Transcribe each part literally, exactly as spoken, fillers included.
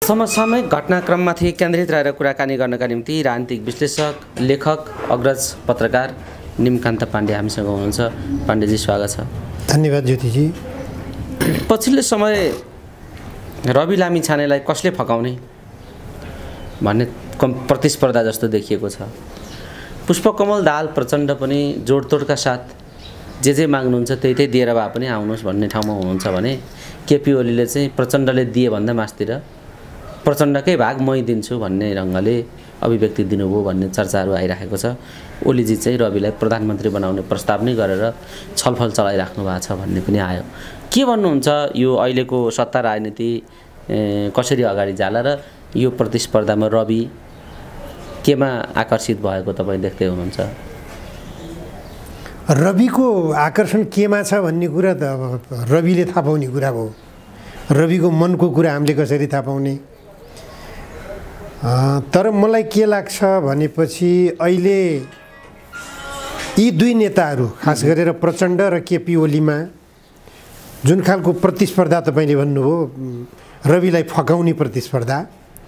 समसामयिक घटनाक्रममाथि केन्द्रित रहेर कुराकानी गर्नका निम्ति राजनीतिक विश्लेषक, लेखक, अग्रज पत्रकार निमकान्त पाण्डे हामीसँग हुनुहुन्छ। पाण्डेजी स्वागत छ। धन्यवाद ज्योतिजी। पछिल्लो समय रवि लामिछानेलाई कसले फकाउने भन्ने प्रतिस्पर्धा जस्तो देखिएको छ। पुष्पकमल दाहाल प्रचण्ड पनि जोडतोडका साथ जे जे माग्नुहुन्छ त्यही त्यही दिएर भए पनि आउनुहोस् भन्ने ठाउँमा हुनुहुन्छ भने केपी ओलीले चाहिँ प्रचण्डले दिए भन्दा मास्तिर प्रचण्डकै भाग मै दिन्छु भन्ने रङ्गले अभिव्यक्ति दिनुभयो भन्ने चर्चाहरू आइरहेको छ। ओलीजी चाहिँ रविलाई प्रधानमन्त्री बनाउने प्रस्ताव नै गरेर छलफल चलाइराख्नु भएको छ भन्ने पनि आयो। के भन्नुहुन्छ यो अहिलेको सत्ता राजनीति कसरी अगाडि जाला र यो प्रतिस्पर्धामा रवि केमा आकर्षित भएको तपाईँ देख्दै हुनुहुन्छ? रविको आकर्षण केमा छ भन्ने कुरा त अब रविले थाहा पाउने कुरा हो। रविको मनको कुरा हामीले कसरी थाहा पाउने? तर मलाई के लाग्छ भनेपछि अहिले यी दुई नेताहरू खास गरेर प्रचण्ड र केपी ओलीमा जुन खालको प्रतिस्पर्धा तपाईँले भन्नुभयो, रविलाई फकाउने प्रतिस्पर्धा,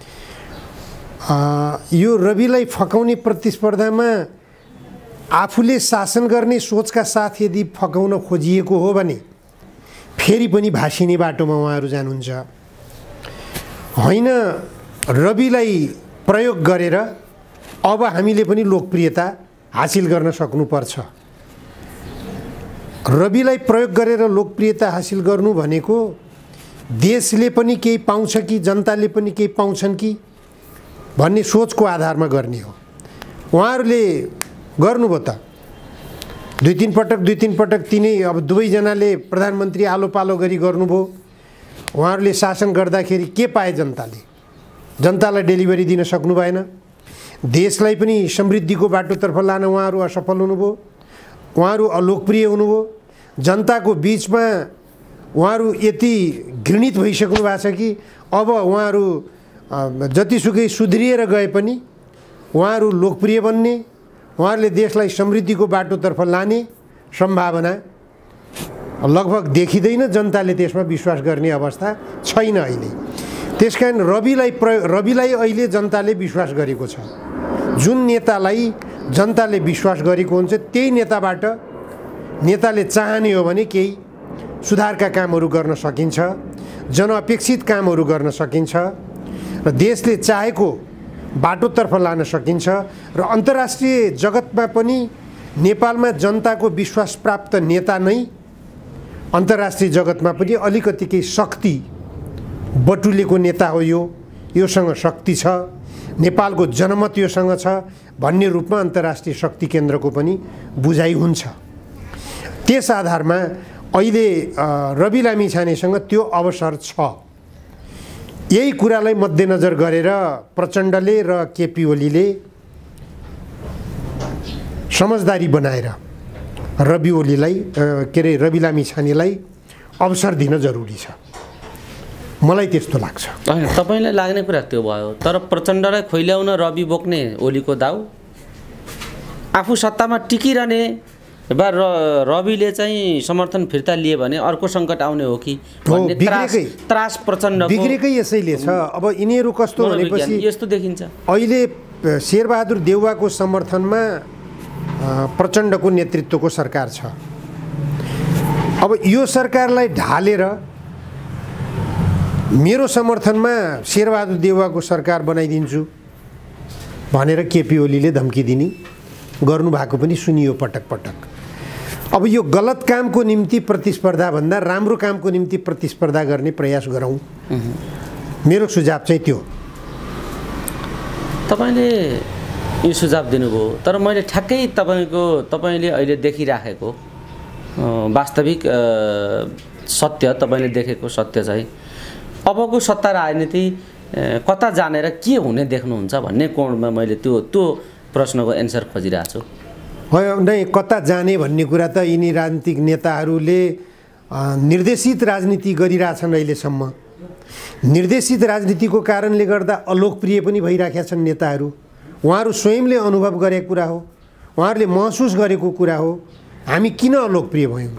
यो रविलाई फकाउने प्रतिस्पर्धामा आफूले शासन गर्ने सोचका साथ यदि फकाउन खोजिएको हो भने फेरि पनि भासिने बाटोमा उहाँहरू जानुहुन्छ। होइन, रविलाई प्रयोग गरेर अब हामीले पनि लोकप्रियता हासिल गर्न सक्नुपर्छ। रविलाई प्रयोग गरेर लोकप्रियता हासिल गर्नु भनेको देशले पनि केही पाउँछ कि जनताले पनि केही पाउँछन् कि भन्ने सोचको आधारमा गर्ने हो। उहाँहरूले गर्नुभयो त दुई तिन पटक दुई तिन पटक तिनै अब दुवैजनाले प्रधानमन्त्री आलो पालो गरी गर्नुभयो। उहाँहरूले शासन गर्दाखेरि के पाए जनताले? जनतालाई डेलिभरी दिन सक्नु भएन। देशलाई पनि समृद्धिको बाटोतर्फ लान उहाँहरू असफल हुनुभयो। उहाँहरू अलोकप्रिय हुनुभयो। जनताको बिचमा उहाँहरू यति घृणित भइसक्नु भएको छ कि अब उहाँहरू जतिसुकै सुध्रिएर गए पनि उहाँहरू लोकप्रिय बन्ने, उहाँहरूले देशलाई समृद्धिको बाटोतर्फ लाने सम्भावना लगभग देखिँदैन। जनताले त्यसमा विश्वास गर्ने अवस्था छैन अहिले। त्यसकारण रविलाई प्रयोग रविलाई अहिले जनताले विश्वास गरेको छ। जुन नेतालाई जनताले विश्वास गरेको हुन्छ त्यही नेताबाट नेताले चाहने हो भने केही सुधारका कामहरू गर्न सकिन्छ, जनअपेक्षित कामहरू गर्न सकिन्छ र देशले चाहेको बाटोतर्फ लान सकिन्छ र अन्तर्राष्ट्रिय जगतमा पनि नेपालमा जनताको विश्वास प्राप्त नेता नै अन्तर्राष्ट्रिय जगतमा पनि अलिकति केही शक्ति बटुलेको नेता हो। यो योसँग शक्ति छ, नेपालको जनमत योसँग छ भन्ने रूपमा अन्तर्राष्ट्रिय शक्ति केन्द्रको पनि बुझाइ हुन्छ। त्यस आधारमा अहिले रवि लामिछानेसँग त्यो अवसर छ। यही कुरालाई मध्यनजर गरेर प्रचण्डले र केपी ओलीले समझदारी बनाएर रवि ओलीलाई के अरे रवि लामिछानेलाई अवसर दिन जरुरी छ, मलाई त्यस्तो लाग्छ। होइन, तपाईँलाई लाग्ने कुरा त्यो भयो। तर प्रचण्डलाई खोइल्याउन रवि बोक्ने ओलीको दाउ, आफू सत्तामा टिकिरहने वा रविले चाहिँ समर्थन फिर्ता लिए भने अर्को सङ्कट आउने हो कि भन्ने त्रास त्रास प्रचण्डको बिग्रेकै यसैले छ। अब यिनीहरू कस्तो भनेपछि यस्तो देखिन्छ। अहिले शेरबहादुर देउवाको समर्थनमा प्रचण्डको नेतृत्वको सरकार छ। अब यो सरकारलाई ढालेर मेरो समर्थनमा शेरबहादुर देउवाको सरकार बनाइदिन्छु भनेर केपी ओलीले धम्की दिने गर्नुभएको पनि सुनियो पटक पटक। अब यो गलत कामको निम्ति प्रतिस्पर्धा भन्दा राम्रो कामको निम्ति प्रतिस्पर्धा गर्ने प्रयास गरौँ, मेरो सुझाव चाहिँ त्यो। तपाईँले यो सुझाव दिनुभयो, तर मैले ठ्याक्कै तपाईँको तपाईँले अहिले देखिराखेको वास्तविक सत्य, तपाईँले देखेको सत्य चाहिँ अबको सत्ता राजनीति कता जानेर के हुने देख्नुहुन्छ भन्ने कोणमा मैले त्यो त्यो प्रश्नको एन्सर खोजिरहेको छु। होइन, नै कता जाने भन्ने कुरा त यिनी राजनीतिक नेताहरूले निर्देशित राजनीति गरिरहेछन्। अहिलेसम्म निर्देशित राजनीतिको कारणले गर्दा अलोकप्रिय पनि भइराखेका छन् नेताहरू। उहाँहरू स्वयंले अनुभव गरेको कुरा हो, उहाँहरूले महसुस गरेको कुरा हो। हामी किन अलोकप्रिय भयौँ?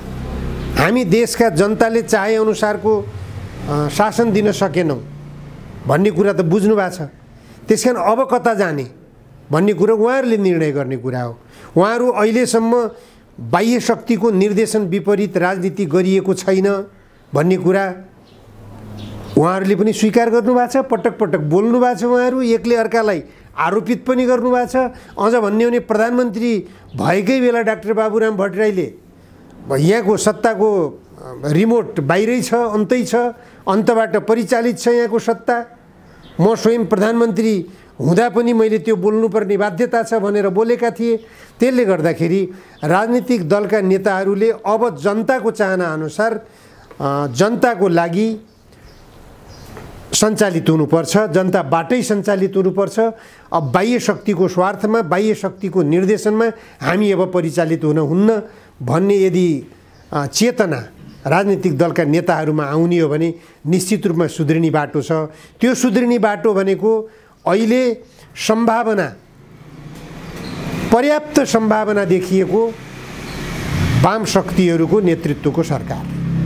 हामी देशका जनताले चाहे अनुसारको शासन दिन सकेनौँ। भन्ने कुरा त बुझ्नु भएको छ। त्यस कारण अब कता जाने भन्ने कुरो उहाँहरूले निर्णय गर्ने कुरा हो। उहाँहरू अहिलेसम्म बाह्य शक्तिको निर्देशन विपरीत राजनीति गरिएको छैन भन्ने कुरा उहाँहरूले पनि स्वीकार गर्नुभएको छ। पटक पटक बोल्नु भएको छ। उहाँहरू एकले अर्कालाई आरोपित पनि गर्नुभएको छ। अझ भन्ने हो भने प्रधानमन्त्री भएकै बेला डाक्टर बाबुराम भट्टराईले यहाँको सत्ताको रिमोट बाहिरै छ, अन्तै छ, अन्तबाट परिचालित छ यहाँको सत्ता, म स्वयं प्रधानमन्त्री हुँदा पनि मैले त्यो बोल्नुपर्ने बाध्यता छ भनेर बोलेका थिए। त्यसले गर्दाखेरि राजनीतिक दलका नेताहरूले अब जनताको चाहना अनुसार जनताको लागि सञ्चालित हुनुपर्छ, जनताबाटै सञ्चालित हुनुपर्छ। अब बाह्य शक्तिको स्वार्थमा, बाह्य शक्तिको निर्देशनमा हामी अब परिचालित हुन हुन्न भन्ने यदि चेतना राजनीतिक दलका नेताहरूमा आउने हो भने निश्चित रूपमा सुध्रिने बाटो छ। त्यो सुध्रिने बाटो भनेको अहिले सम्भावना, पर्याप्त सम्भावना देखिएको वाम शक्तिहरूको नेतृत्वको सरकार,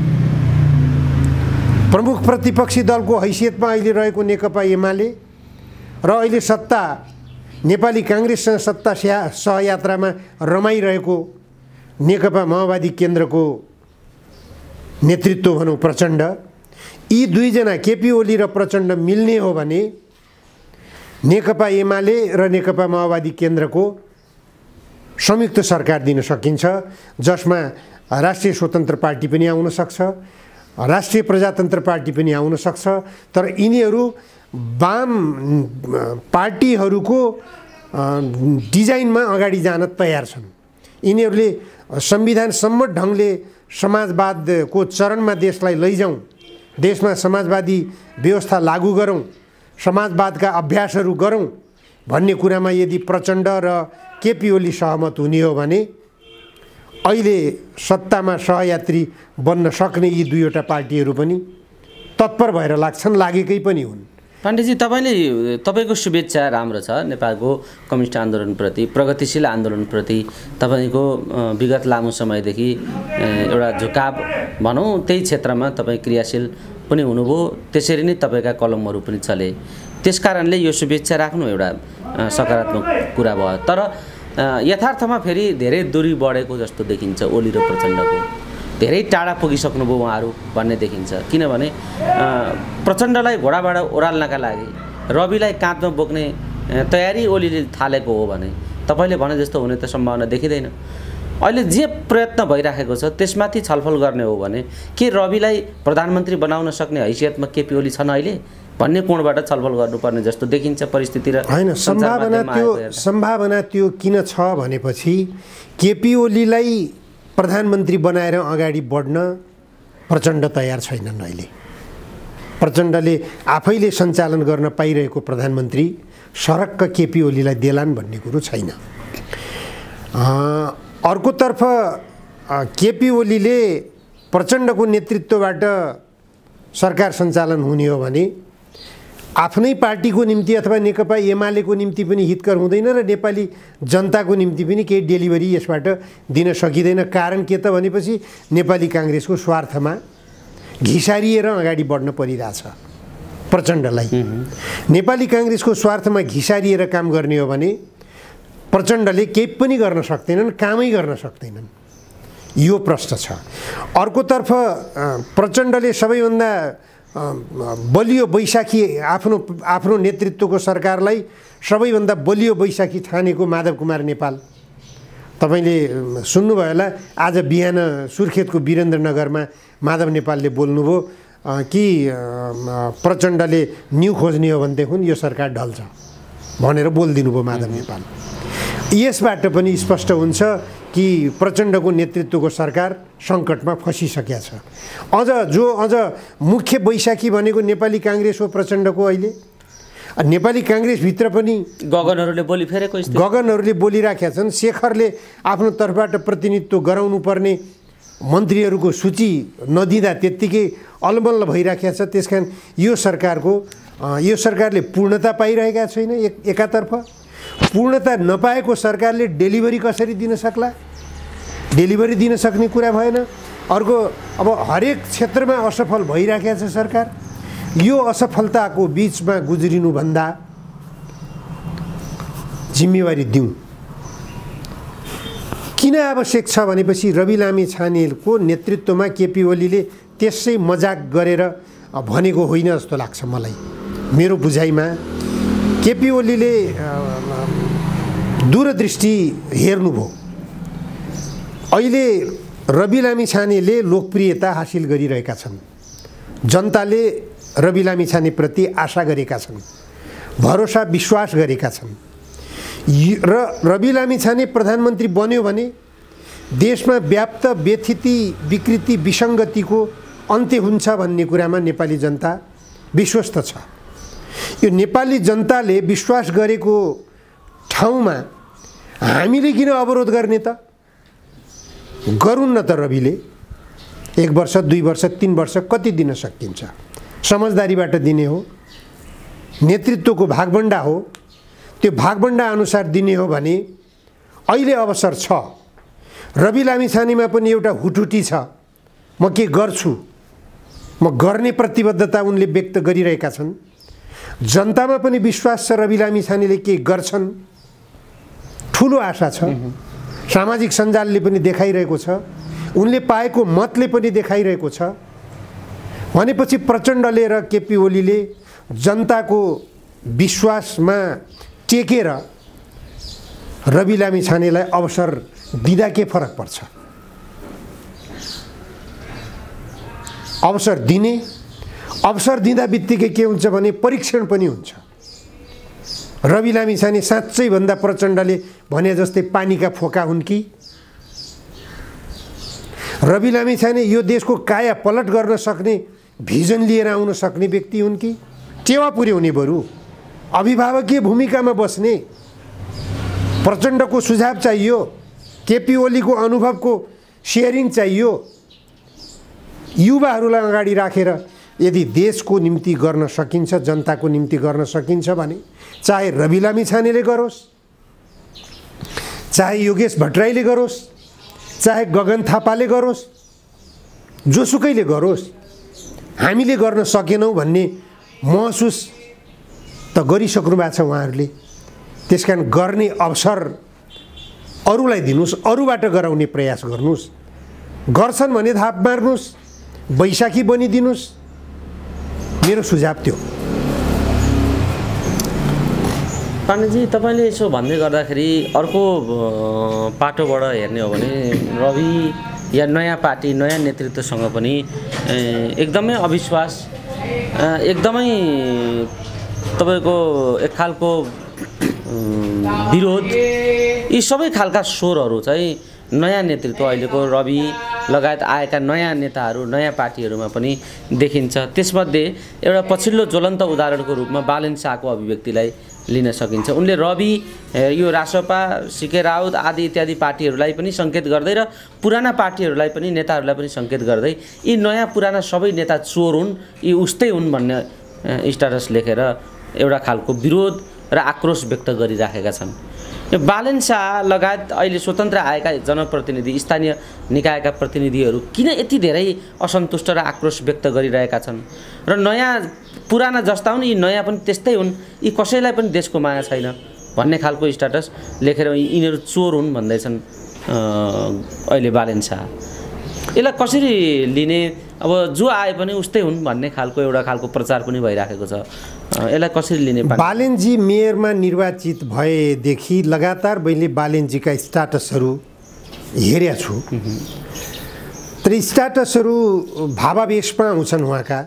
प्रमुख प्रतिपक्षी दलको हैसियतमा अहिले रहेको नेकपा एमाले र अहिले सत्ता नेपाली काङ्ग्रेससँग सत्ता सहयात्रामा रमाइरहेको नेकपा माओवादी केन्द्रको नेतृत्व भनौँ प्रचण्ड, यी दुईजना केपी ओली र प्रचण्ड मिल्ने हो भने नेकपा एमाले र नेकपा माओवादी केन्द्रको संयुक्त सरकार दिन सकिन्छ, जसमा राष्ट्रिय स्वतन्त्र पार्टी पनि आउन सक्छ, राष्ट्रिय प्रजातन्त्र पार्टी पनि आउन सक्छ। तर यिनीहरू वाम पार्टीहरूको डिजाइनमा अगाडि जान तयार छन्। यिनीहरूले संविधान सम्मत ढङ्गले समाजवादको चरणमा देशलाई लैजाउँ, देशमा समाजवादी व्यवस्था लागू गरौँ, समाजवादका अभ्यासहरू गरौँ भन्ने कुरामा यदि प्रचण्ड र केपी ओली सहमत हुने हो भने अहिले सत्तामा सहयात्री बन्न सक्ने यी दुईवटा पार्टीहरू पनि तत्पर भएर लाग्छन्, लागेकै पनि हुन्। पाण्डेजी, तपाईँले तपाईँको शुभेच्छा राम्रो छ नेपालको कम्युनिस्ट आन्दोलनप्रति, प्रगतिशील आन्दोलनप्रति तपाईँको विगत लामो समयदेखि एउटा झुकाव भनौँ, त्यही क्षेत्रमा तपाईँ क्रियाशील पनि हुनुभयो, त्यसरी नै तपाईँका कलमहरू पनि चले। त्यस कारणले यो शुभेच्छा राख्नु एउटा सकारात्मक कुरा भयो। तर यथार्थमा फेरि धेरै दूरी बढेको जस्तो देखिन्छ ओली र प्रचण्डको, धेरै टाढा पुगिसक्नुभयो उहाँहरू भन्ने देखिन्छ। किनभने प्रचण्डलाई घोडाबाट ओह्राल्नका लागि रविलाई काँधमा बोक्ने तयारी ओलीले थालेको हो भने तपाईँले भने जस्तो हुने त सम्भावना देखिँदैन। अहिले जे प्रयत्न भइराखेको छ त्यसमाथि छलफल गर्ने हो भने के रविलाई प्रधानमन्त्री बनाउन सक्ने हैसियतमा केपी ओली छन् अहिले भन्ने कोणबाट छलफल गर्नुपर्ने जस्तो देखिन्छ परिस्थिति। र होइन, सम्भावना त्यो सम्भावना त्यो किन छ भनेपछि केपी ओलीलाई प्रधानमन्त्री बनाएर अगाडि बढ्न प्रचण्ड तयार छैनन्। अहिले प्रचण्डले आफैले सञ्चालन गर्न पाइरहेको प्रधानमन्त्री सरक्क केपी ओलीलाई देलान् भन्ने कुरो छैन। अर्कोतर्फ केपी ओलीले प्रचण्डको नेतृत्वबाट सरकार सञ्चालन हुने हो भने आफ्नै पार्टीको निम्ति अथवा नेकपा एमालेको निम्ति पनि हितकर हुँदैन र नेपाली जनताको निम्ति पनि केही डेलिभरी यसबाट दिन सकिँदैन। कारण के त भनेपछि नेपाली काङ्ग्रेसको स्वार्थमा घिसारिएर अगाडि बढ्न परिरहेछ प्रचण्डलाई। नेपाली काङ्ग्रेसको स्वार्थमा घिसारिएर काम गर्ने हो भने प्रचण्डले केही पनि गर्न सक्दैनन्, कामै गर्न सक्दैनन्, यो प्रश्न छ। अर्कोतर्फ प्रचण्डले सबैभन्दा बलियो बैशाखी आफ्नो आफ्नो नेतृत्वको सरकारलाई सबैभन्दा बलियो बैशाखी ठानेको माधव कुमार नेपाल, तपाईँले सुन्नुभयो होला, आज बिहान सुर्खेतको वीरेन्द्रनगरमा माधव नेपालले बोल्नुभयो कि प्रचण्डले न्यु खोज्ने हो भनेदेखि यो सरकार ढल्छ भनेर बोलिदिनु भयो माधव नेपाल। यसबाट पनि स्पष्ट हुन्छ कि प्रचण्डको नेतृत्वको सरकार सङ्कटमा फसिसकेको छ। अझ जो अझ मुख्य बैशाखी भनेको नेपाली काङ्ग्रेस हो प्रचण्डको। अहिले नेपाली काङ्ग्रेसभित्र पनि गगनहरूले बोली फेरेको गगनहरूले बोलिराखेका छन्। शेखरले आफ्नो तर्फबाट प्रतिनिधित्व गराउनु पर्ने मन्त्रीहरूको सूची नदिँदा त्यत्तिकै अलमल्ल भइराखेको छ। त्यस कारण यो सरकारको यो सरकारले पूर्णता पाइरहेका छैन। एक एकातर्फ पूर्णता नपाएको सरकारले डेलिभरी कसरी दिन सक्ला? डेलिभरी दिन सक्ने कुरा भएन। अर्को, अब हरेक क्षेत्रमा असफल भइराखेको छ सरकार। यो असफलताको बीचमा गुज्रिनुभन्दा जिम्मेवारी दिउँ। किन आवश्यक छ भनेपछि रवि लामिछानेको नेतृत्वमा केपी ओलीले त्यसै मजाक गरेर भनेको होइन जस्तो लाग्छ मलाई। मेरो बुझाइमा केपी ओलीले दूरदृष्टि हेर्नुभयो। अहिले रवि लामिछानेले लोकप्रियता हासिल गरिरहेका छन्, जनताले रवि लामिछानेप्रति आशा गरेका छन्, भरोसा विश्वास गरेका छन् र रवि लामिछाने प्रधानमन्त्री बन्यो भने देशमा व्याप्त व्यथिति विकृति विसङ्गतिको अन्त्य हुन्छ भन्ने कुरामा नेपाली जनता विश्वस्त छ। यो नेपाली जनताले विश्वास गरेको ठाउँमा हामीले किन अवरोध गर्ने त? गरून् न त रविले। एक वर्ष दुई वर्ष तीन वर्ष कति दिन सकिन्छ? समझदारीबाट दिने हो, नेतृत्वको भागबण्डा हो, त्यो भागबण्डा अनुसार दिने हो भने अहिले अवसर छ। रवि लामिछानेमा पनि एउटा हुटुटी छ, म के गर्छु, म गर्ने प्रतिबद्धता उनले व्यक्त गरिरहेका छन्। जनतामा पनि विश्वास छ रवि लामिछानेले के गर्छन्, ठुलो आशा छ। सामाजिक सञ्जालले पनि देखाइरहेको छ, उनले पाएको मतले पनि देखाइरहेको छ। भनेपछि प्रचण्डले र केपी ओलीले जनताको विश्वासमा टेकेर रवि लामिछानेलाई अवसर दिँदा के फरक पर्छ? अवसर दिने, अवसर दिँदा बित्तिकै के हुन्छ भने परीक्षण पनि हुन्छ। रवि लामिछाने साँच्चै भन्दा प्रचण्डले भने जस्तै पानीका फोका हुन् कि? रवि लामिछाने यो देशको काया पलट गर्न सक्ने भिजन लिएर आउन सक्ने व्यक्ति हुन् कि? टेवा पुर्याउने बरु अभिभावकीय भूमिकामा बस्ने। प्रचण्डको सुझाव चाहियो, केपी ओलीको अनुभवको सेयरिङ चाहियो। युवाहरूलाई अगाडि राखेर यदि देशको निम्ति गर्न सकिन्छ, जनताको निम्ति गर्न सकिन्छ भने चाहे रवि लामिछानेले गरोस्, चाहे योगेश भट्टराईले गरोस्, चाहे गगन थापाले गरोस्, जोसुकैले गरोस्, हामीले गर्न सकेनौँ भन्ने महसुस त गरिसक्नु भएको छ उहाँहरूले। त्यसकारण गर्ने अवसर अरूलाई दिनुहोस्, अरूबाट गराउने प्रयास गर्नुहोस्। गर्छन् भने थाप मार्नुहोस्, बैशाखी बनिदिनुहोस्। मेरो सुझाव त्यो। पाण्डेजी, तपाईँले यसो भन्दै गर्दाखेरि अर्को पाटोबाट हेर्ने हो भने रवि या नयाँ पार्टी नयाँ नेतृत्वसँग पनि एकदमै अविश्वास, एकदमै तपाईँको एक खालको विरोध, यी सबै खालका स्वरहरू चाहिँ नयाँ नेतृत्व अहिलेको रवि लगायत आएका नयाँ नेताहरू नयाँ पार्टीहरूमा पनि देखिन्छ। त्यसमध्ये एउटा पछिल्लो ज्वलन्त उदाहरणको रूपमा बालेन शाहको अभिव्यक्तिलाई लिन सकिन्छ। उनले रवि, यो रासपा, सिके राउत आदि इत्यादि पार्टीहरूलाई पनि सङ्केत गर्दै र पुराना पार्टीहरूलाई पनि नेताहरूलाई पनि सङ्केत गर्दै यी नयाँ पुराना सबै नेता चोर हुन्, यी उस्तै हुन् भन्ने स्ट्याटस लेखेर एउटा खालको विरोध र आक्रोश व्यक्त गरिराखेका छन्। यो बालेन शाह लगायत अहिले स्वतन्त्र आएका जनप्रतिनिधि, स्थानीय निकायका प्रतिनिधिहरू किन यति धेरै असन्तुष्ट र आक्रोश व्यक्त गरिरहेका छन्? र नयाँ पुराना जस्ता हुन्, यी नयाँ पनि त्यस्तै हुन्, यी कसैलाई पनि देशको माया छैन भन्ने खालको स्ट्याटस लेखेर यिनीहरू चोर हुन् भन्दैछन् अहिले बालेन शाह। यसलाई कसरी लिने? अब जो आए पनि उस्तै हुन् भन्ने खालको एउटा खालको प्रचार पनि भइराखेको छ। यसलाई कसरी लिने? बालेनजी मेयरमा निर्वाचित भएदेखि लगातार मैले बालेनजीका स्ट्याटसहरू हेरेका छु। तर स्ट्याटसहरू भावावेशमा आउँछन् उहाँका,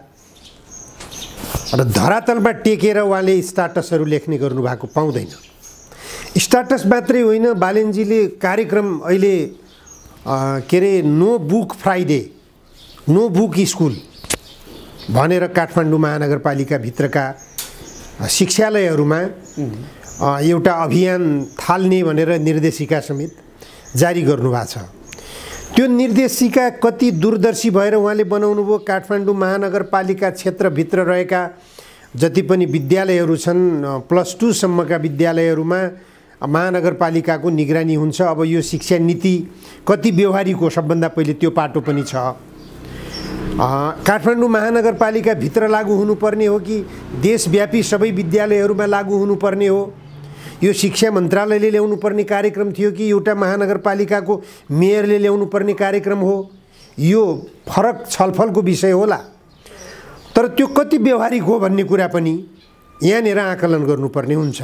र धरातलमा टेकेर उहाँले स्ट्याटसहरू लेख्ने गर्नुभएको पाउँदैन। स्ट्याटस मात्रै होइन, बालेनजीले कार्यक्रम अहिले के अरे no book Friday, no book school भनेर काठमाडौँ महानगरपालिकाभित्रका शिक्षालयहरूमा एउटा अभियान थाल्ने भनेर निर्देशिका समेत जारी गर्नुभएको छ। त्यो निर्देशिका कति दूरदर्शी भएर उहाँले बनाउनु भयो? काठमाडौँ महानगरपालिका क्षेत्रभित्र रहेका जति पनि विद्यालयहरू छन्, प्लस टू सम्मका विद्यालयहरूमा महानगरपालिकाको निगरानी हुन्छ। अब यो शिक्षा नीति कति व्यवहारिक हो, सबभन्दा पहिले त्यो पाटो पनि छ। काठमाडौँ महानगरपालिकाभित्र लागू हुनुपर्ने हो कि देशव्यापी सबै विद्यालयहरूमा लागू हुनुपर्ने हो? यो शिक्षा मन्त्रालयले ल्याउनु पर्ने कार्यक्रम थियो कि एउटा महानगरपालिकाको मेयरले ल्याउनु पर्ने कार्यक्रम हो? यो फरक छलफलको विषय होला। तर त्यो कति व्यवहारिक हो भन्ने कुरा पनि यहाँनिर आकलन गर्नुपर्ने हुन्छ।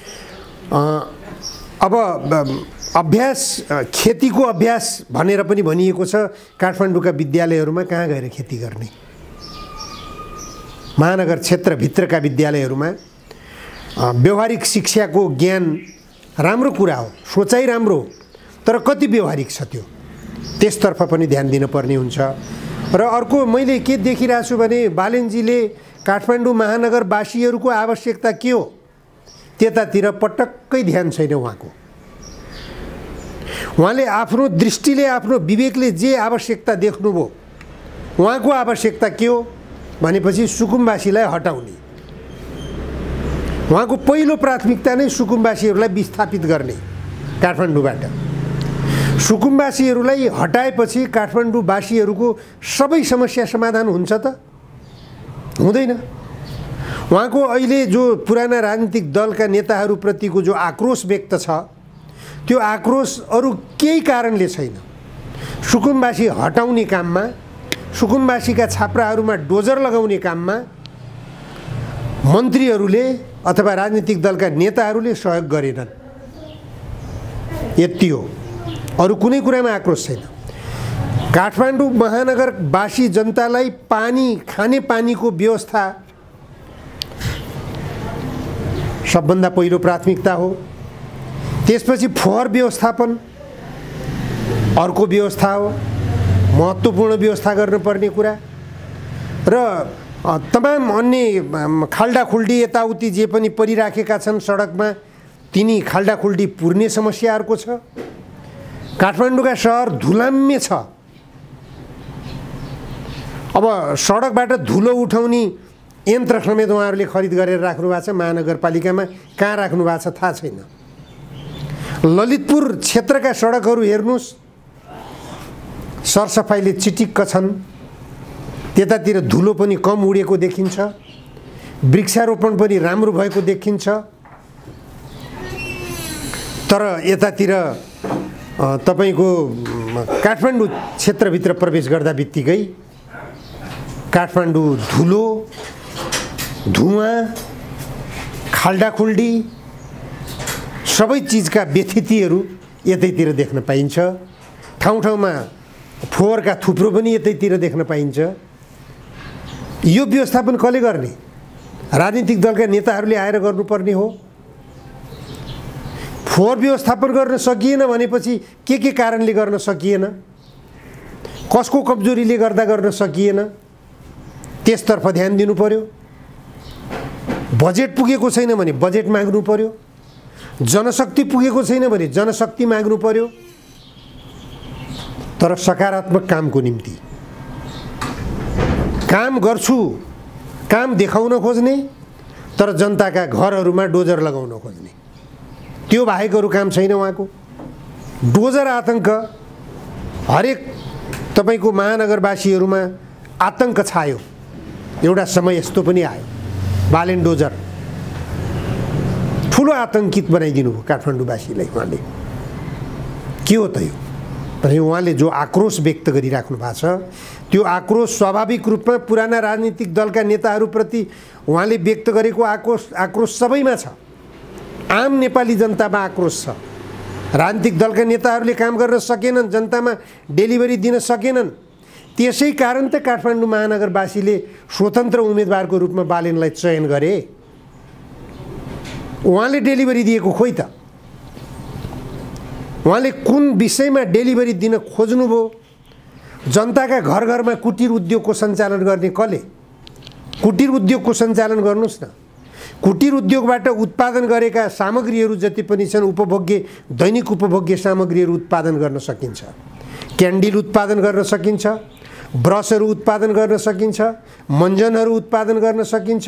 अब अभ्यास, खेतीको अभ्यास भनेर पनि भनिएको छ। काठमाडौँका विद्यालयहरूमा कहाँ गएर खेती गर्ने? महानगर क्षेत्रभित्रका विद्यालयहरूमा व्यवहारिक शिक्षाको ज्ञान राम्रो कुरा हो, सोचाइ राम्रो हो, तर कति व्यवहारिक छ त्यो, त्यसतर्फ पनि ध्यान दिनुपर्ने हुन्छ। र अर्को मैले के देखिरहेको छु भने बालेनजीले काठमाडौँ महानगरवासीहरूको आवश्यकता के हो त्यतातिर पटक्कै ध्यान छैन उहाँको। उहाँले आफ्नो दृष्टिले, आफ्नो विवेकले जे आवश्यकता देख्नुभयो, उहाँको आवश्यकता के हो भनेपछि सुकुम्बासीलाई हटाउने। उहाँको पहिलो प्राथमिकता नै सुकुम्बासीहरूलाई विस्थापित गर्ने काठमाडौँबाट। सुकुम्बासीहरूलाई हटाएपछि काठमाडौँवासीहरूको सबै समस्या समाधान हुन्छ त? हुँदैन। उहाँको अहिले जो पुराना राजनीतिक दलका नेताहरूप्रतिको जो आक्रोश व्यक्त छ, त्यो आक्रोश अरू केही कारणले छैन। सुकुम्बासी हटाउने काममा, सुकुम्बासीका छाप्राहरूमा डोजर लगाउने काममा मन्त्रीहरूले अथवा राजनीतिक दलका नेताहरूले सहयोग गरेनन्, यति हो। अरू कुनै कुरामा आक्रोश छैन। काठमाडौँ महानगरवासी जनतालाई पानी, खाने पानीको व्यवस्था सबभन्दा पहिलो प्राथमिकता हो। त्यसपछि फोहोर व्यवस्थापन अर्को व्यवस्था हो, महत्त्वपूर्ण व्यवस्था गर्नुपर्ने कुरा। र तमाम अन्य खाल्डाखुल्डी यताउति जे पनि परिराखेका छन् सडकमा, तिनी खाल्डाखुल्डी पुर्ने समस्या अर्को छ। काठमाडौँका सहर धुलाम्य छ। अब सडकबाट धुलो उठाउने यन्त्र समेत उहाँहरूले खरिद गरेर राख्नु भएको छ महानगरपालिकामा। कहाँ राख्नु भएको छ थाहा छैन। ललितपुर क्षेत्रका सडकहरू हेर्नुहोस्, सरसफाइले चिटिक्क छन्। त्यतातिर धुलो पनि कम उडेको देखिन्छ, वृक्षारोपण पनि राम्रो भएको देखिन्छ। तर यतातिर तपाईको काठमाडौँ क्षेत्रभित्र प्रवेश गर्दा बित्तिकै काठमाडौँ धुलो, धुवाँ, खाल्डाखुल्डी सबै चिजका व्यथितिहरू यतैतिर देख्न पाइन्छ। ठाउँ ठाउँमा फोहोरका थुप्रो पनि यतैतिर देख्न पाइन्छ। यो व्यवस्थापन कसले गर्ने? राजनीतिक दलका नेताहरूले आएर गर्नुपर्ने हो। फोहोर व्यवस्थापन गर्न सकिएन भनेपछि के के कारणले गर्न सकिएन, कसको कमजोरीले गर्दा गर्न सकिएन, त्यसतर्फ ध्यान दिनु पर्यो। बजेट पुगेको छैन भने बजेट माग्नु पर्यो। जनशक्ति पुगेको छैन भने जनशक्ति माग्नु पर्यो। तर सकारात्मक कामको निम्ति काम गर्छु, काम देखाउन खोज्ने, तर जनताका घरहरूमा डोजर लगाउन खोज्ने, त्यो बाहेक अरू काम छैन उहाँको। डोजर आतंक हरेक तपाईको महानगरवासीहरूमा आतंक छायो। एउटा समय यस्तो पनि आयो, बालेन डोजर ठुलो आतंकित बनाइदिनु भयो काठमाडौँवासीलाई उहाँले। के हो त यो? भने उहाँले जो आक्रोश व्यक्त गरिराख्नु भएको छ, त्यो आक्रोश स्वाभाविक रूपमा पुराना राजनीतिक दलका नेताहरूप्रति उहाँले व्यक्त गरेको आक्रोश आक्रोश सबैमा छ। आम नेपाली जनतामा आक्रोश छ। राजनीतिक दलका नेताहरूले काम गर्न सकेनन्, जनतामा डेलिभरी दिन सकेनन्। त्यसै कारण त काठमाडौँ महानगरवासीले स्वतन्त्र उम्मेदवारको रूपमा बालेनलाई चयन गरे। उहाँले डेलिभरी दिएको खोइ त? उहाँले कुन विषयमा डेलिभरी दिन खोज्नुभयो? जनताका घर घरमा कुटीर उद्योगको सञ्चालन गर्ने कसले? कुटीर उद्योगको सञ्चालन गर्नुहोस् न। कुटीर उद्योगबाट उत्पादन गरेका सामग्रीहरू जति पनि छन्, उपभोग्य दैनिक उपभोग्य सामग्रीहरू उत्पादन गर्न सकिन्छ। क्यान्डिल उत्पादन गर्न सकिन्छ, ब्रसहरू उत्पादन गर्न सकिन्छ, मञ्जनहरू उत्पादन गर्न सकिन्छ।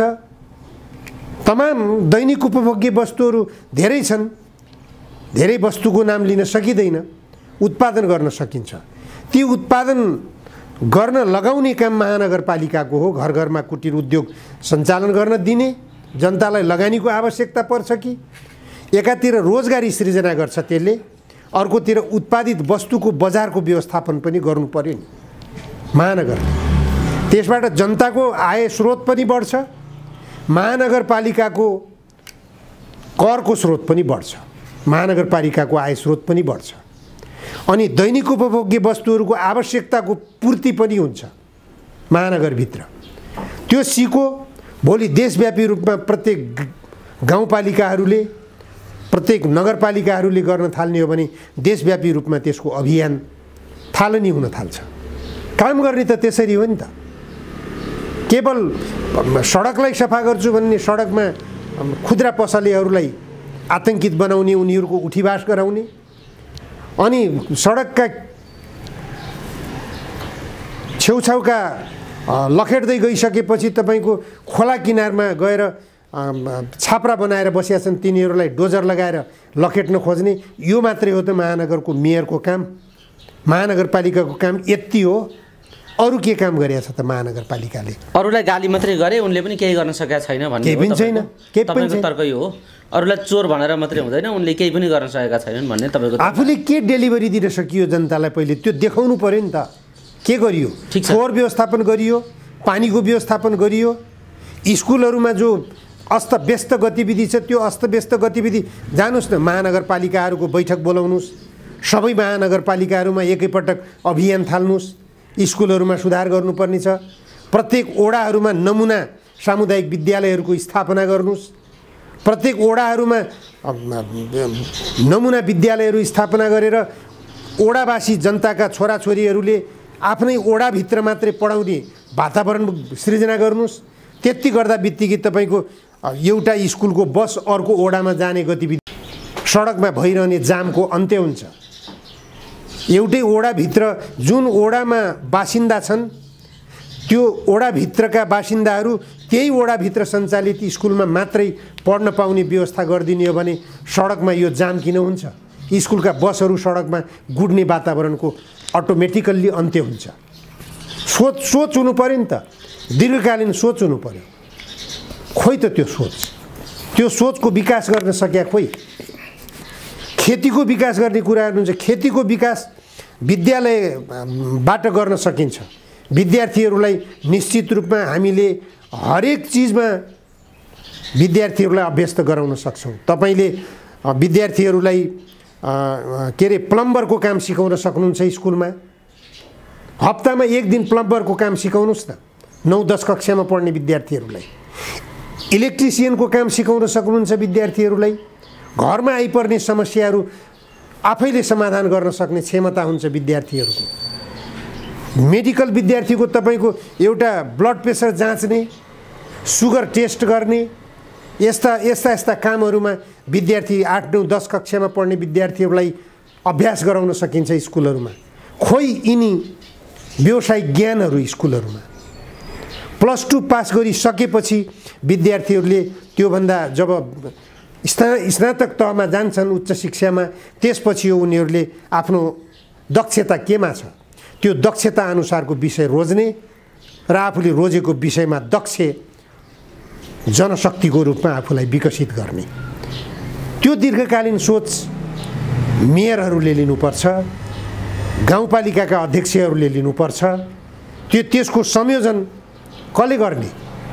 तमाम दैनिक उपभोग्य वस्तुहरू धेरै छन्। धेरै वस्तुको नाम लिन सकिँदैन, उत्पादन गर्न सकिन्छ। ती उत्पादन गर्न लगाउने काम महानगरपालिकाको हो। घर घरमा कुटीर उद्योग सञ्चालन गर्न दिने, जनतालाई लगानीको आवश्यकता पर्छ कि, एकातिर रोजगारी सृजना गर्छ त्यसले, अर्कोतिर उत्पादित वस्तुको बजारको व्यवस्थापन पनि गर्नु पर्यो नि महानगर। त्यसबाट जनताको आय स्रोत पनि बढ्छ, महानगरपालिकाको करको स्रोत पनि बढ्छ, महानगरपालिकाको आय स्रोत पनि बढ्छ, अनि दैनिक उपभोग्य वस्तुहरूको आवश्यकताको पूर्ति पनि हुन्छ महानगरभित्र। त्यो सिको भोलि देशव्यापी रूपमा प्रत्येक गाउँपालिकाहरूले, प्रत्येक नगरपालिकाहरूले गर्न थाल्ने हो भने देशव्यापी रूपमा त्यसको अभियान थालनी हुन थाल्छ। काम गर्ने त त्यसरी हो नि त। केवल सडकलाई सफा गर्छु भन्ने, सडकमा खुद्रा पसलेहरूलाई आतंकित बनाउने, उनीहरूको उठीवास गराउने, अनि सडकका छेउछाउका लखेट्दै गइसकेपछि तपाईँको खोला किनारमा गएर छाप्रा बनाएर बसेका छन्, तिनीहरूलाई डोजर लगाएर लखेट्न खोज्ने, यो मात्रै हो त महानगरको मेयरको काम, महानगरपालिकाको काम यति हो। अरू के काम गरेछ त महानगरपालिकाले? अरूलाई गाली मात्रै गरे, उनले पनि केही गर्न सकेका छैन भन्ने केही पनि छैन, केही पनि छैन। तर्क यो हो, अरूलाई चोर भनेर मात्रै हुँदैन, उनले केही पनि गर्न सकेका छैनन् भन्ने तपाईँको। आफूले के डेलिभरी दिन सकियो जनतालाई पहिले त्यो देखाउनु पर्यो नि त। के गरियो? फोहोर व्यवस्थापन गरियो, पानीको व्यवस्थापन गरियो, स्कुलहरूमा जो अस्तव्यस्त गतिविधि छ त्यो अस्तव्यस्त गतिविधि जानुस् न, महानगरपालिकाहरूको बैठक बोलाउनुस्, सबै महानगरपालिकाहरूमा एकैपटक अभियान थाल्नुस्, स्कुलहरूमा सुधार गर्नुपर्ने छ, प्रत्येक ओडाहरूमा नमुना सामुदायिक विद्यालयहरूको स्थापना गर्नुस्, प्रत्येक ओडाहरूमा नमुना विद्यालयहरू स्थापना गरेर ओडावासी जनताका छोराछोरीहरूले आफ्नै ओडाभित्र मात्रै पढाउने वातावरण सृजना गर्नुस्। त्यति गर्दा बित्तिकै तपाईँको एउटा स्कुलको बस अर्को ओडामा जाने गतिविधि, सडकमा भइरहने जामको अन्त्य हुन्छ। एउटै ओडाभित्र जुन ओडामा बासिन्दा छन् त्यो ओडाभित्रका बासिन्दाहरू त्यही ओडाभित्र सञ्चालित स्कुलमा मात्रै पढ्न पाउने व्यवस्था गरिदिने हो भने सडकमा यो जाम किन हुन्छ? स्कुलका बसहरू सडकमा गुड्ने वातावरणको अटोमेटिकल्ली अन्त्य हुन्छ। सोच सोच हुनु पऱ्यो नि त, दीर्घकालीन सोच हुनु पऱ्यो। खोइ त त्यो सोच, त्यो सोचको विकास गर्न सके खोइ? खेतीको विकास गर्ने कुराहरू हुन्छ, खेतीको विकास विद्यालयबाट गर्न सकिन्छ। विद्यार्थीहरूलाई निश्चित रूपमा हामीले हरेक चिजमा विद्यार्थीहरूलाई अभ्यस्त गराउन सक्छौँ। तपाईँले विद्यार्थीहरूलाई के अरे प्लम्बरको काम सिकाउन सक्नुहुन्छ स्कुलमा, हप्तामा एक दिन प्लम्बरको काम सिकाउनुहोस् न नौ दस कक्षामा पढ्ने विद्यार्थीहरूलाई। इलेक्ट्रिसियनको काम सिकाउन सक्नुहुन्छ विद्यार्थीहरूलाई। घरमा आइपर्ने समस्याहरू आफैले समाधान गर्न सक्ने क्षमता हुन्छ विद्यार्थीहरूको। मेडिकल विद्यार्थीको तपाईँको एउटा ब्लड प्रेसर जाँच्ने, सुगर टेस्ट गर्ने, यस्ता यस्ता यस्ता कामहरूमा विद्यार्थी आठ नौ दस कक्षामा पढ्ने विद्यार्थीहरूलाई अभ्यास गराउन सकिन्छ स्कुलहरूमा। खोइ यिनी व्यावसायिक ज्ञानहरू स्कुलहरूमा प्लस टू पास गरिसकेपछि विद्यार्थीहरूले त्योभन्दा जब स्ना स्नातक तहमा जान्छन् उच्च शिक्षामा, त्यसपछि उनीहरूले आफ्नो दक्षता केमा छ त्यो दक्षता अनुसारको विषय रोज्ने र आफूले रोजेको विषयमा दक्ष जनशक्तिको रूपमा आफूलाई विकसित गर्ने, त्यो दीर्घकालीन सोच मेयरहरूले लिनुपर्छ, गाउँपालिकाका अध्यक्षहरूले लिनुपर्छ। त्यो त्यसको संयोजन कसले गर्ने?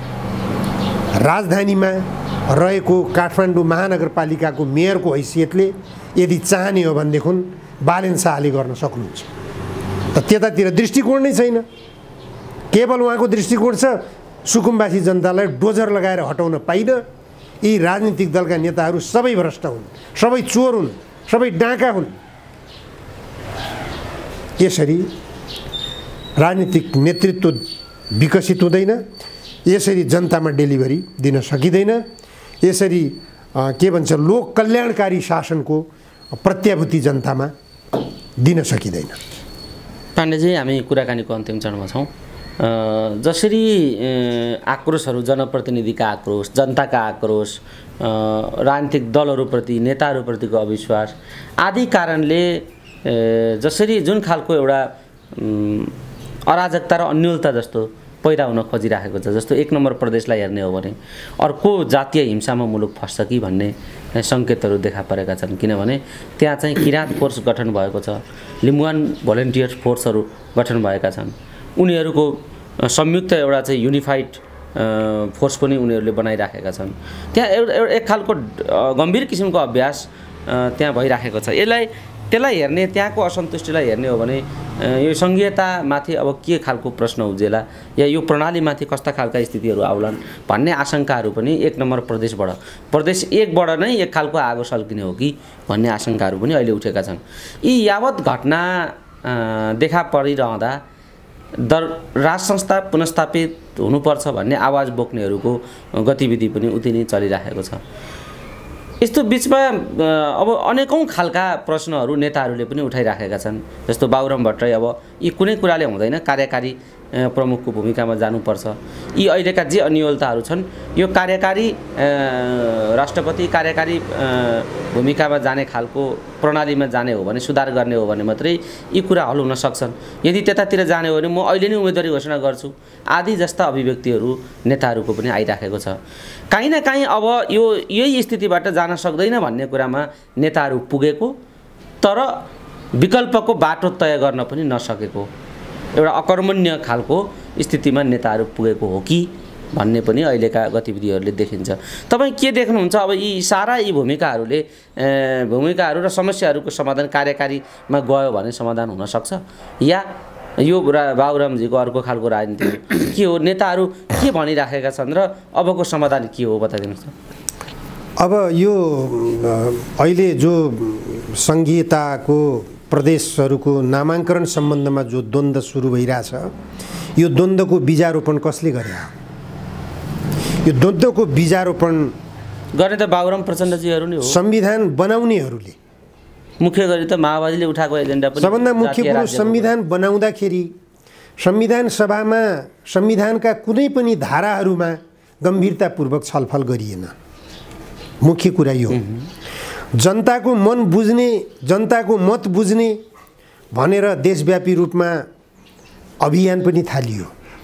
राजधानीमा रहेको काठमाडौँ महानगरपालिकाको मेयरको हैसियतले यदि चाहने हो भनेदेखि बालेन शाहले गर्न सक्नुहुन्छ। त त्यतातिर दृष्टिकोण नै छैन, केवल उहाँको दृष्टिकोण छ सुकुम्बासी जनतालाई डोजर लगाएर हटाउन पाइन। यी राजनीतिक दलका नेताहरू सबै भ्रष्ट हुन्, सबै चोर हुन्, सबै डाँका हुन्। यसरी राजनीतिक नेतृत्व विकसित हुँदैन, यसरी जनतामा डेलिभरी दिन सकिँदैन, यसरी के भन्छ लोक कल्याणकारी शासनको प्रत्याभूति जनतामा दिन सकिँदैन। पाण्डेजी, हामी कुराकानीको अन्तिम चरणमा छौँ। जसरी आक्रोशहरू, जनप्रतिनिधिका आक्रोश, जनताका आक्रोश, राजनीतिक दलहरूप्रति, नेताहरूप्रतिको अविश्वास आदि कारणले जसरी जुन खालको एउटा अराजकता र अन्योलता जस्तो पैदा हुन खोजिराखेको छ। जस्तो एक नम्बर प्रदेशलाई हेर्ने हो भने अर्को जातीय हिंसामा मुलुक फस्छ कि भन्ने सङ्केतहरू देखा परेका छन्, किनभने त्यहाँ चाहिँ किराँत फोर्स गठन भएको छ, लिम्बुवान भोलिन्टियर फोर्सहरू गठन भएका छन्, उनीहरूको संयुक्त एउटा चाहिँ युनिफाइड फोर्स पनि उनीहरूले बनाइराखेका छन्। त्यहाँ एउटा एउटा एक खालको गम्भीर किसिमको अभ्यास त्यहाँ भइराखेको छ। यसलाई त्यसलाई हेर्ने, त्यहाँको असन्तुष्टिलाई हेर्ने हो भने यो सङ्घीयतामाथि अब के खालको प्रश्न उब्जेला या यो प्रणालीमाथि कस्ता खालका स्थितिहरू आउलान् भन्ने आशंकाहरू पनि एक नम्बर प्रदेशबाट प्रदेश एकबाट नै एक खालको आगो सल्किने हो कि भन्ने आशंकाहरू पनि अहिले उठेका छन्। यी यावत घटना देखा परिरहँदा दर राज संस्था पुनर्स्थापित हुनुपर्छ भन्ने आवाज बोक्नेहरूको गतिविधि पनि उति नै चलिरहेको छ। यस्तो बिचमा अब अनेकौं खालका प्रश्नहरू नेताहरूले पनि उठाइराखेका छन्। जस्तो बाबुराम भट्टराई अब यी कुनै कुराले हुँदैन, कार्यकारी प्रमुखको भूमिकामा जानुपर्छ। यी अहिलेका जे अन्योलताहरू छन् यो कार्यकारी राष्ट्रपति कार्यकारी भूमिकामा जाने खालको प्रणालीमा जाने हो भने, सुधार गर्ने हो भने मात्रै यी कुरा हल हुन सक्छन्। यदि त्यतातिर जाने हो भने म अहिले नै उम्मेदवारी घोषणा गर्छु आदि जस्ता अभिव्यक्तिहरू नेताहरूको पनि आइराखेको छ। काहीँ न काहीँ अब यो यही स्थितिबाट जान सक्दैन भन्ने कुरामा नेताहरू पुगेको, तर विकल्पको बाटो तय गर्न पनि नसकेको एउटा अकर्मण्य खालको स्थितिमा नेताहरू पुगेको हो कि भन्ने पनि अहिलेका गतिविधिहरूले देखिन्छ। तपाईँ के देख्नुहुन्छ? अब यी सारा यी भूमिकाहरूले भूमिकाहरू र समस्याहरूको समाधान कार्यकारीमा गयो भने समाधान हुन सक्छ, या यो बाबुरामजीको अर्को खालको राजनीति के हो? नेताहरू के भनिराखेका छन् र अबको समाधान के हो बताइदिनुहोस् त। अब यो अहिले जो सङ्घीयताको प्रदेशहरूको नामाङ्करण सम्बन्धमा जो द्वन्द्व सुरु भइरहेछ, यो द्वन्द्वको बीजारोपण कसले गरे? यो द्वन्द्वको बीजारोपण गर्ने त बाबुराम प्रचण्डजीहरू नै हो। संविधान बनाउनेहरूले, मुख्य गरी त माओवादीले उठाएको एजेन्डा पनि सबभन्दा मुख्य कुरो, संविधान बनाउँदाखेरि संविधान सभामा संविधानका कुनै पनि धाराहरूमा गम्भीरतापूर्वक छलफल गरिएन। मुख्य कुरा यो जनताको मन बुझ्ने, जनताको मत बुझ्ने भनेर देशव्यापी रूपमा अभियान पनि थालियो।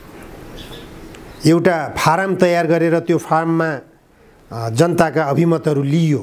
एउटा फारम तयार गरेर त्यो फारममा जनताका अभिमतहरू लिइयो,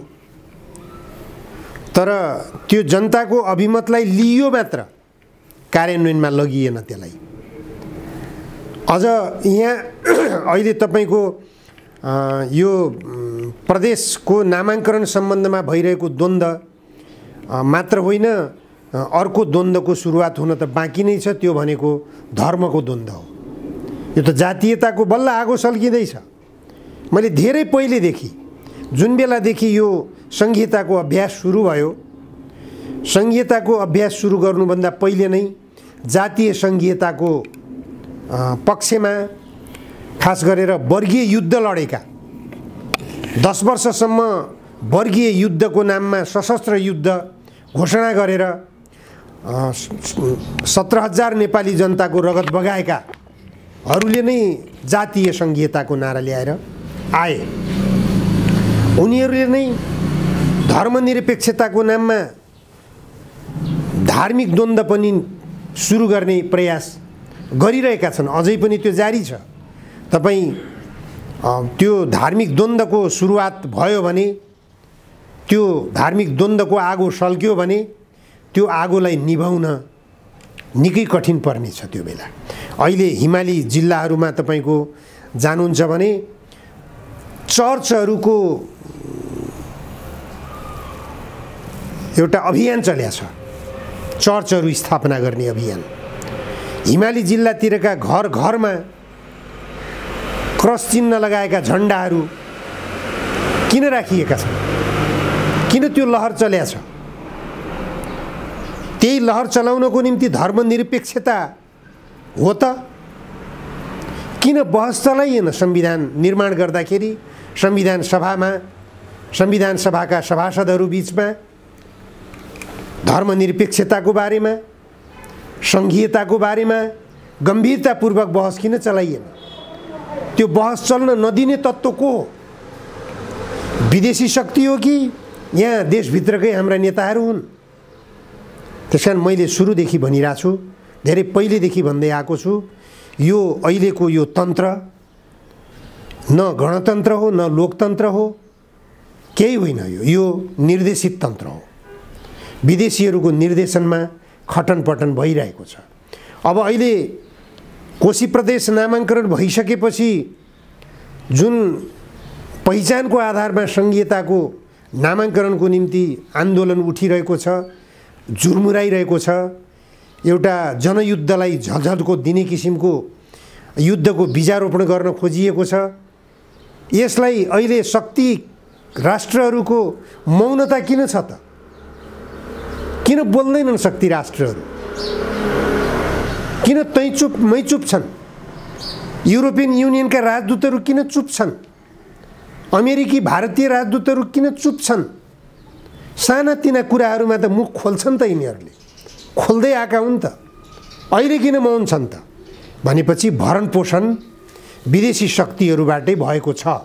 तर त्यो जनताको अभिमतलाई लिइयो मात्र, कार्यान्वयनमा लगिएन त्यसलाई। अझ यहाँ अहिले तपाईँको यो प्रदेशको नामाङ्करण सम्बन्धमा भइरहेको द्वन्द्व मात्र होइन, अर्को द्वन्द्वको सुरुवात हुन त बाँकी नै छ। त्यो भनेको धर्मको द्वन्द्व हो। यो त जातीयताको बल्ल आगो सल्किँदैछ। मैले धेरै पहिलेदेखि, जुन बेलादेखि यो सङ्घीयताको अभ्यास सुरु भयो, सङ्घीयताको अभ्यास सुरु गर्नुभन्दा पहिले नै जातीय सङ्घीयताको पक्षमा खास गरेर वर्गीय युद्ध लडेका, दस वर्षसम्म वर्गीय युद्धको नाममा सशस्त्र युद्ध घोषणा गरेर सत्र हजार नेपाली जनताको रगत बगाएकाहरूले नै जातीय सङ्घीयताको नारा ल्याएर आए। उनीहरूले नै धर्मनिरपेक्षताको नाममा धार्मिक द्वन्द्व पनि सुरु गर्ने प्रयास गरिरहेका छन्। अझै पनि त्यो जारी छ। तपाईँ त्यो धार्मिक द्वन्द्वको सुरुवात भयो भने, त्यो धार्मिक द्वन्द्वको आगो सल्क्यो भने त्यो आगोलाई निभाउन निकै कठिन पर्नेछ। त्यो बेला अहिले हिमाली जिल्लाहरूमा तपाईँको जानुहुन्छ भने चर्चहरूको एउटा अभियान चलेको छ, चर्चहरू स्थापना गर्ने अभियान। हिमाली जिल्लातिरका घर घरमा क्रस चिन्ह लगाएका झन्डाहरू किन राखिएका छन्? किन त्यो लहर चलेको छ? त्यही लहर चलाउनको निम्ति धर्मनिरपेक्षता हो त? किन बहस चलाइएन संविधान निर्माण गर्दाखेरि? संविधान सभामा, संविधान सभाका सभासदहरू बीचमा धर्मनिरपेक्षताको बारेमा, सङ्घीयताको बारेमा गम्भीरतापूर्वक बहस किन चलाइएन? त्यो बहस चल्न नदिने तत्त्व को हो? विदेशी शक्ति हो कि यहाँ देशभित्रकै हाम्रा नेताहरू हुन्? त्यसकारण मैले सुरुदेखि भनिरहेको छु, धेरै पहिलेदेखि भन्दै आएको छु, यो अहिलेको यो तन्त्र न गणतन्त्र हो न लोकतन्त्र हो, केही होइन। यो यो निर्देशित तन्त्र हो। विदेशीहरूको निर्देशनमा खटनपटन भइरहेको छ। अब अहिले कोशी प्रदेश नामाङ्करण भइसकेपछि जुन पहिचानको आधारमा सङ्घीयताको नामाङ्करणको निम्ति आन्दोलन उठिरहेको छ, जुर्मुराइरहेको छ, एउटा जनयुद्धलाई झलझल्को दिने किसिमको युद्धको बीजारोपण गर्न खोजिएको छ, यसलाई अहिले शक्ति राष्ट्रहरूको मौनता किन छ त? किन बोल्दैनन् शक्ति राष्ट्रहरू? किन तै चुप मै चुप छन्? युरोपियन युनियनका राजदूतहरू किन चुप छन्? अमेरिकी भारतीय राजदूतहरू किन चुप छन्? सानातिना कुराहरूमा त मुख खोल्छन् त यिनीहरूले, खोल्दै आएका हुन् त। अहिले किन मौन छन् त भनेपछि भरण पोषण विदेशी शक्तिहरूबाटै भएको छ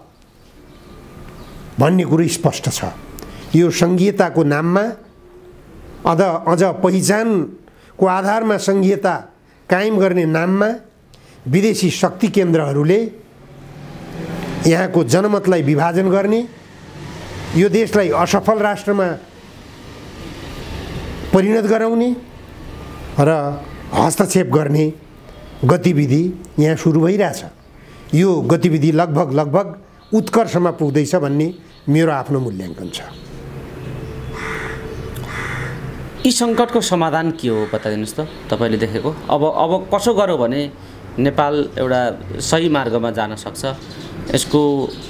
भन्ने कुरो स्पष्ट छ। यो सङ्घीयताको नाममा अझ अझ पहिचानको आधारमा सङ्घीयता कायम गर्ने नाममा विदेशी शक्ति केन्द्रहरूले यहाँको जनमतलाई विभाजन गर्ने, यो देशलाई असफल राष्ट्रमा परिणत गराउने र हस्तक्षेप गर्ने गतिविधि यहाँ सुरु भइरहेछ। यो गतिविधि लगभग लगभग उत्कर्षमा पुग्दैछ भन्ने मेरो आफ्नो मूल्याङ्कन छ। यी सङ्कटको समाधान के हो बताइदिनुहोस् त तपाईँले देखेको? अब अब कसो गर्यो भने नेपाल एउटा सही मार्गमा जान सक्छ? यसको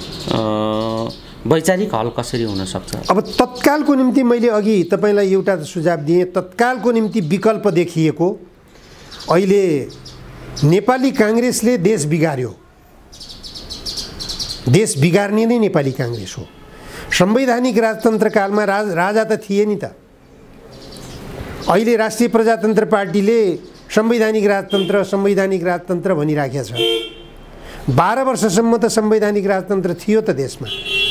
वैचारिक हल कसरी हुन सक्छ? अब तत्कालको निम्ति मैले अघि तपाईँलाई एउटा सुझाव दिएँ। तत्कालको निम्ति विकल्प देखिएको अहिले नेपाली काङ्ग्रेसले देश बिगार्यो। देश बिगार्ने नै नेपाली काङ्ग्रेस हो। संवैधानिक राजतन्त्र कालमा राज राजा त थिए नि त। अहिले राष्ट्रिय प्रजातन्त्र पार्टीले संवैधानिक राजतन्त्र संवैधानिक राजतन्त्र भनिराखेको छ। बाह्र वर्षसम्म त संवैधानिक राजतन्त्र थियो त देशमा।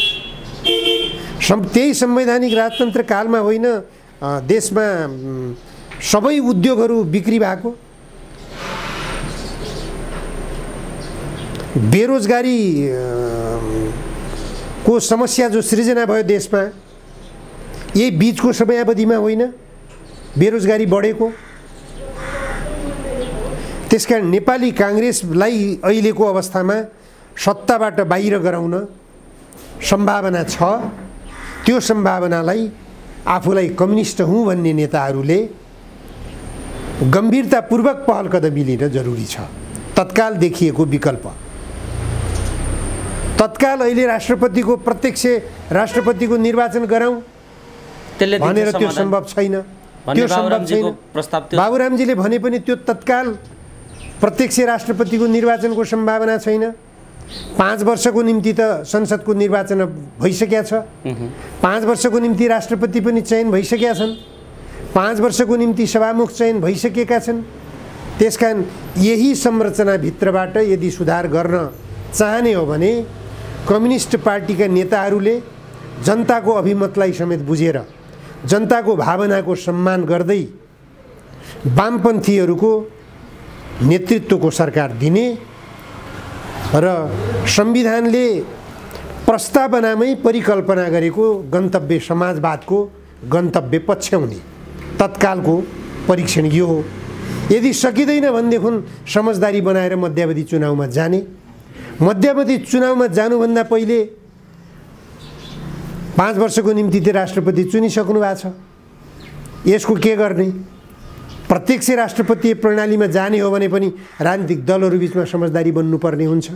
सं त्यही संवैधानिक राजतन्त्र कालमा होइन देशमा सबै उद्योगहरू बिक्री भएको, बेरोजगारी को समस्या जो सृजना भयो देशमा, यही बीचको समयावधिमा होइन बेरोजगारी बढेको। त्यसकारण नेपाली काङ्ग्रेसलाई अहिलेको अवस्थामा सत्ताबाट बाहिर गराउन सम्भावना छ। त्यो सम्भावनालाई आफूलाई कम्युनिस्ट हुँ भन्ने नेताहरूले गम्भीरतापूर्वक पहल कदमी लिन जरुरी छ। तत्काल देखिएको विकल्प तत्काल अहिले राष्ट्रपतिको प्रत्यक्ष राष्ट्रपतिको निर्वाचन गराउँ भनेर त्यो सम्भव छैन। त्यो सम्भव छैन। बाबुरामजीले भने पनि त्यो तत्काल प्रत्यक्ष राष्ट्रपतिको निर्वाचनको सम्भावना छैन। पाँच वर्षको निम्ति त संसदको निर्वाचन भइसकेका छ। पाँच वर्षको निम्ति राष्ट्रपति पनि चयन भइसकेका छन्। पाँच वर्षको निम्ति सभामुख चयन भइसकेका छन्। त्यसकारण यही संरचनाभित्रबाट यदि सुधार गर्न चाहने हो भने कम्युनिस्ट पार्टीका नेताहरूले जनताको अभिमतलाई समेत बुझेर जनताको भावनाको सम्मान गर्दै वामपन्थीहरूको नेतृत्वको सरकार दिने र संविधानले प्रस्तावनामै परिकल्पना गरेको गन्तव्य समाजवादको गन्तव्य पछ्याउने तत्कालको परीक्षण यो हो। यदि सकिँदैन भनेदेखि समझदारी बनाएर मध्यावधि चुनावमा जाने। मध्यावधि चुनावमा जानुभन्दा पहिले पाँच वर्षको निम्ति त्यो राष्ट्रपति चुनिसक्नु भएको छ। यसको के गर्ने? प्रत्यक्ष राष्ट्रपति प्रणालीमा जाने हो भने पनि राजनीतिक दलहरू बिचमा समझदारी बन्नुपर्ने हुन्छ।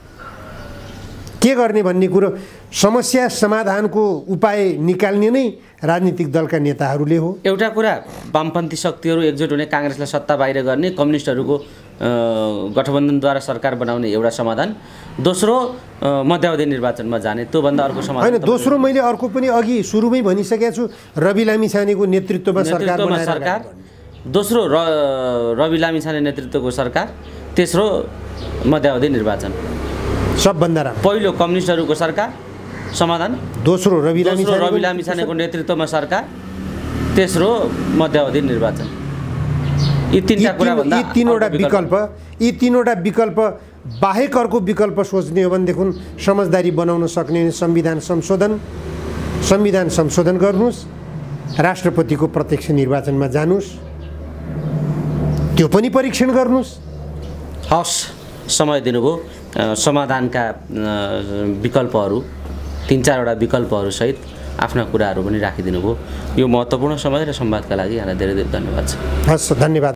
के गर्ने भन्ने कुरो समस्या समाधानको उपाय निकाल्ने नै राजनीतिक दलका नेताहरूले हो। एउटा कुरा वामपन्थी शक्तिहरू एकजुट हुने, काङ्ग्रेसलाई सत्ता बाहिर गर्ने, कम्युनिस्टहरूको गठबन्धनद्वारा सरकार बनाउने एउटा समाधान। दोस्रो मध्यावधि निर्वाचनमा जाने, त्योभन्दा अर्को समाधान होइन। दोस्रो मैले अर्को पनि अघि सुरुमै भनिसकेको छु, रवि लामिछानेको नेतृत्वमा सरकार सरकार दोस्रो र रवि लामिछाने नेतृत्वको सरकार, तेस्रो मध्यावधि निर्वाचन। सबभन्दा राम्रो पहिलो कम्युनिस्टहरूको सरकार समाधान, दोस्रो रवि रवि लामिछानेको नेतृत्वमा सरकार, तेस्रो मध्यावधि निर्वाचन। यी तीनटा कुरा भन्दा यी तीनवटा विकल्प यी तीनवटा विकल्प बाहेक अर्को विकल्प सोच्ने हो भनेदेखि समझदारी बनाउन सक्ने संविधान संशोधन संविधान संशोधन गर्नुहोस्, राष्ट्रपतिको प्रत्यक्ष निर्वाचनमा जानुहोस्, त्यो पनि परीक्षण गर्नुहोस्। हस्, समय दिनुभयो। समाधानका विकल्पहरू तीन चारवटा विकल्पहरू सहित आफ्ना कुराहरू पनि राखिदिनु भयो। यो महत्त्वपूर्ण समय र संवादका लागि यहाँलाई धेरै धेरै धन्यवाद छ। हस्, धन्यवाद।